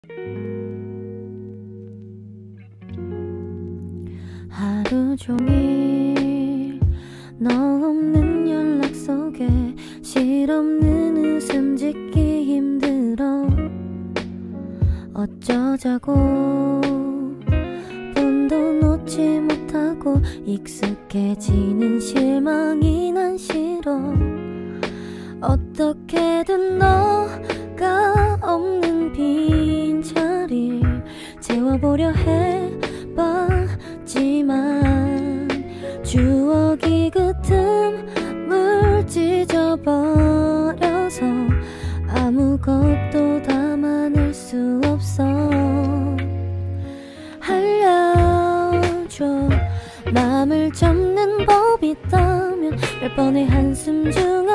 하루 종일 너 없는 연락 속에 실없는 웃음 짓기 힘들어. 어쩌자고 본도 놓지 못하고 익숙해지는 실망이 난 싫어. 어떻게든 너가 없는 빈자리를 채워보려 해봤지만 추억이 그 틈을 찢어버려서 아무것도 담아낼 수 없어. 알려줘, 맘을 접는 법 있다면 몇 번의 한숨 중